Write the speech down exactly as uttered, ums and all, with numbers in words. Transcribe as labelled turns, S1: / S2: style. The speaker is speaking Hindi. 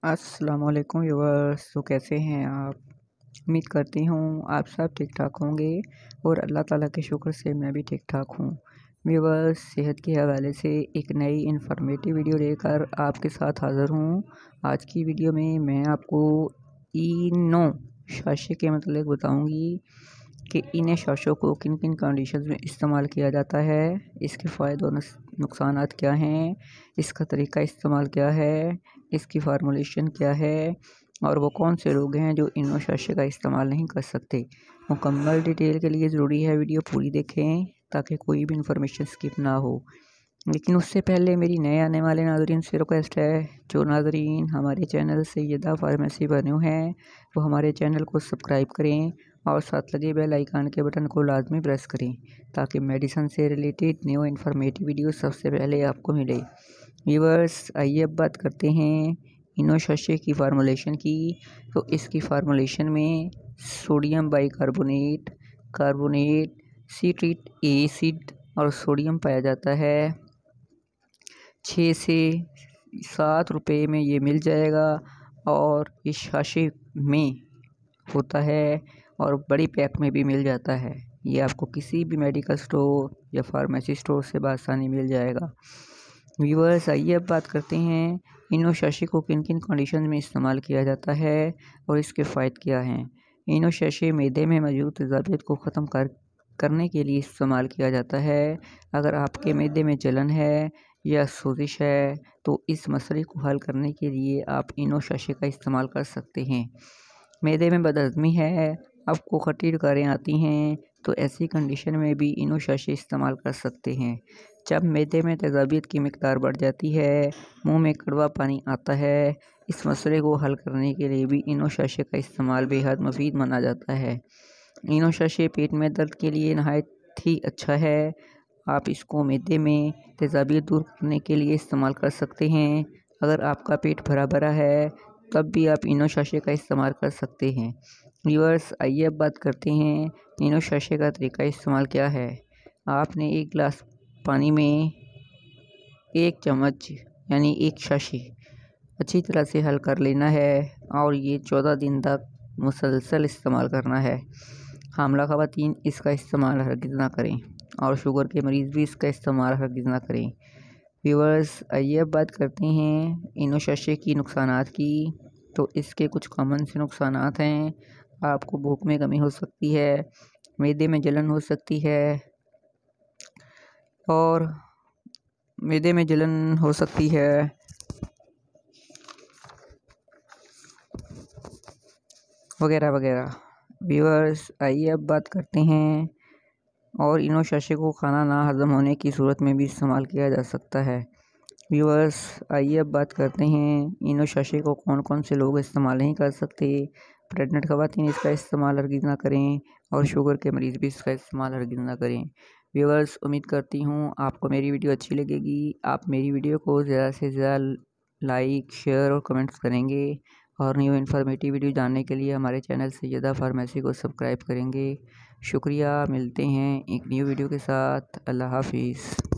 S1: अस्सलाम वालेकुम व्यूअर्स। तो कैसे हैं आप? उम्मीद करती हूँ आप सब ठीक ठाक होंगे और अल्लाह ताला के शुक्र से मैं भी ठीक ठाक हूँ। व्यूअर्स, सेहत के हवाले से एक नई इन्फॉर्मेटिव वीडियो लेकर आपके साथ हाज़िर हूँ। आज की वीडियो में मैं आपको इनो शाशे के मतलब बताऊँगी कि इन शाशों को किन किन कंडीशंस में इस्तेमाल किया जाता है, इसके फ़ायदे और नुकसानात क्या हैं, इसका तरीका इस्तेमाल क्या है, इसकी फार्मूलेशन क्या है और वो कौन से लोग हैं जो इनो शाशे का इस्तेमाल नहीं कर सकते। मुकम्मल डिटेल के लिए ज़रूरी है वीडियो पूरी देखें ताकि कोई भी इन्फॉर्मेशन स्किप ना हो। लेकिन उससे पहले मेरी नए आने वाले नाज़रीन से रिक्वेस्ट है, जो नाज़रीन हमारे चैनल सैयदा फार्मेसी पर न्यू हैं वो हमारे चैनल को सब्सक्राइब करें और साथ लगे बेल आइकन के बटन को लाजमी प्रेस करें ताकि मेडिसिन से रिलेटेड न्यू इन्फॉर्मेटिव वीडियो सबसे पहले आपको मिले। व्यूअर्स, आइए अब बात करते हैं इनो शाशे की फार्मूलेशन की। तो इसकी फार्मूलेशन में sodium bicarbonate, carbonate, citric acid और सोडियम पाया जाता है। छः से सात रुपये में ये मिल जाएगा और इस शाशे में होता है और बड़ी पैक में भी मिल जाता है। ये आपको किसी भी मेडिकल स्टोर या फार्मेसी स्टोर से बआसानी मिल जाएगा। व्यूअर्स, आइए अब बात करते हैं इनो शाशे को किन किन कंडीशन में इस्तेमाल किया जाता है और इसके फ़ायदे क्या हैं। इनो शाशे मैदे में मौजूद तेज़ाबियत को ख़त्म कर करने के लिए इस्तेमाल किया जाता है। अगर आपके मैदे में जलन है या सोजिश है तो इस मसले को हल करने के लिए आप इनो शाशे का इस्तेमाल कर सकते हैं। मैदे में बदहज़मी है, आपको खट्टी डकारें आती हैं तो ऐसी कंडीशन में भी इनो शाशे इस्तेमाल कर सकते हैं। जब मैदे में तेज़ाबियत की मिकदार बढ़ जाती है, मुंह में कड़वा पानी आता है, इस मसले को हल करने के लिए भी इनो शाशे का इस्तेमाल बेहद मुफीद माना जाता है। इनो शाशे पेट में दर्द के लिए नहायत ही अच्छा है। आप इसको मैदे में तेज़ाबियत दूर करने के लिए इस्तेमाल कर सकते हैं। अगर आपका पेट भरा भरा है तब भी आप इनो शाशे का इस्तेमाल कर सकते हैं। व्यूअर्स, आइए अब बात करते हैं इनो शाशे का तरीका इस्तेमाल क्या है। आपने एक गिलास पानी में एक चम्मच यानी एक शाशे अच्छी तरह से हल कर लेना है और ये चौदह दिन तक मुसलसल इस्तेमाल करना है। हामला ख़वातीन इसका इस्तेमाल हरगिज़ ना करें और शुगर के मरीज़ भी इसका इस्तेमाल हरगिज़ ना करें। व्यूअर्स, आइए अब बात करते हैं इनो शाशे की नुकसानात की। तो इसके कुछ कॉमन से नुकसानात हैं। आपको भूख में कमी हो सकती है, मैदे में जलन हो सकती है और मैदे में जलन हो सकती है वगैरह वगैरह। व्यूअर्स, आइए अब बात करते हैं और इनो शाशे को खाना ना हज़म होने की सूरत में भी इस्तेमाल किया जा सकता है। व्यूअर्स, आइए अब बात करते हैं इनो शाशे को कौन कौन से लोग इस्तेमाल नहीं कर सकते। प्रेग्नेंट ख़वातीन इसका इस्तेमाल हरगिज़ ना करें और शुगर के मरीज़ भी इसका इस्तेमाल हरगिज़ ना करें। व्यूअर्स, उम्मीद करती हूँ आपको मेरी वीडियो अच्छी लगेगी। आप मेरी वीडियो को ज़्यादा से ज़्यादा लाइक, शेयर और कमेंट्स करेंगे और न्यू इन्फॉर्मेटिव वीडियो जानने के लिए हमारे चैनल सैयदा फार्मेसी को सब्सक्राइब करेंगे। शुक्रिया, मिलते हैं एक न्यू वीडियो के साथ। अल्लाह हाफ़िज़।